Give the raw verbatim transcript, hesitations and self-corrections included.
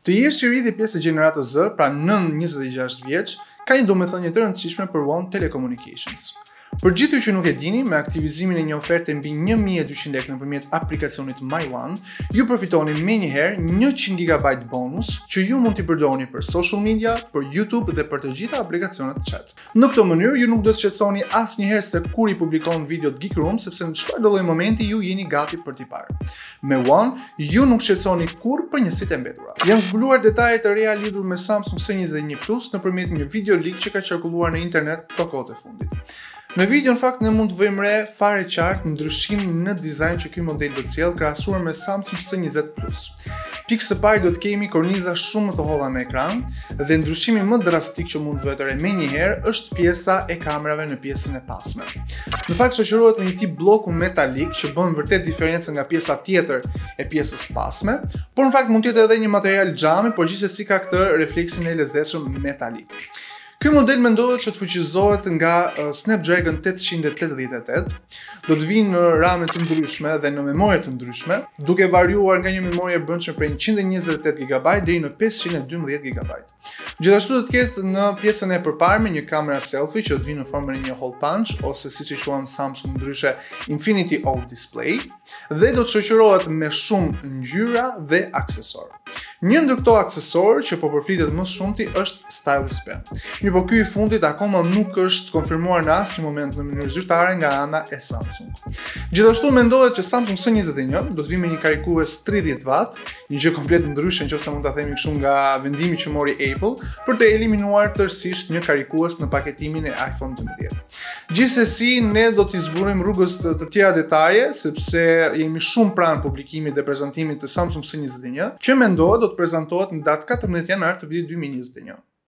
Të jesh i ri dhe pjesë e gjeneratës Z, pra nën njëzet e gjashtë vjeç, ka një domethënie të rëndësishme për One Telecommunications. Për gjithë që nuk e dini, me aktivizimin e një oferte mbi një mijë e dyqind lekë nëpërmjet aplikacionit MyOne, ju përfitoni menjëherë njëqind gigabajt bonus që ju mund t'i përdorni për social media, për YouTube dhe për të gjitha aplikacionet chat. Në këtë mënyrë, ju nuk do të shqetësoni asnjëherë se kur i publikon videot Geek Room, sepse në çfarëdo lloj momenti ju jeni gati për t'i parë. Me One, ju nuk shqetësoni kurrë për njësitë e mbetura. Janë zbuluar detaje të reja lidhur me Samsung S njëzet e një Plus nëpërmjet një video leak që ka qarkulluar në internet këto kohët e fundit. Në video në fakt ne mund të vëjmë re fare qartë ndryshim në dizajn që ky model do të sjellë krahasuar me Samsung S njëzet Plus. Pikë së pari do të kemi korniza shumë më të holla në ekran dhe ndryshimi më drastik që mund të vëhet re menjëherë është pjesa e kamerave në pjesën e pasme. Në fakt shoqërohet me një tip bloku metalik që bën vërtet diferencën nga pjesa tjetër e pjesës pasme, por në fakt mund të jetë edhe një material xhami, por gjithsesi ka këtë refleksin e lezetshëm metalik. Ky model mendohet që të fuqizohet nga uh, Snapdragon tetëqind e tetëdhjetë e tetë, do të vinë në rame të ndryshme dhe në memorie të ndryshme, duke variuar nga një memorie e brendshme prej njëqind e njëzet e tetë gigabajt deri në pesëqind e dymbëdhjetë gigabajt. Gjithashtu do të ketë në pjesën e përparme një kamera selfie që do të vinë në formën e një hole punch ose siç e quajmë Samsung ndryshe Infinity O Display dhe do të shoqërohet me shumë ngjyra dhe aksesorë. Një ndër këto aksesorë që po përflitet më shumti është Stylus Pen. Mirë, po ky i fundit akoma nuk është konfirmuar në asnjë moment në mënyrë zyrtare nga ana e Samsung. Gjithashtu mendohet që Samsung S njëzet e një do të vijë me një karikues tridhjetë watt, një gjë komplet ndryshe nëse mund ta themi kështu nga vendimi që mori Apple për të eliminuar tërësisht një karikues në paketimin e iPhone dymbëdhjetë. Gjithsesi, ne do t'i zburojmë rrugës të, të tjera detaje sepse jemi shumë pranë publikimit dhe prezantimit të Samsung S njëzet e një, që mendohet do të prezantohet në datë katërmbëdhjetë janar të vitit dy mijë e njëzet e një.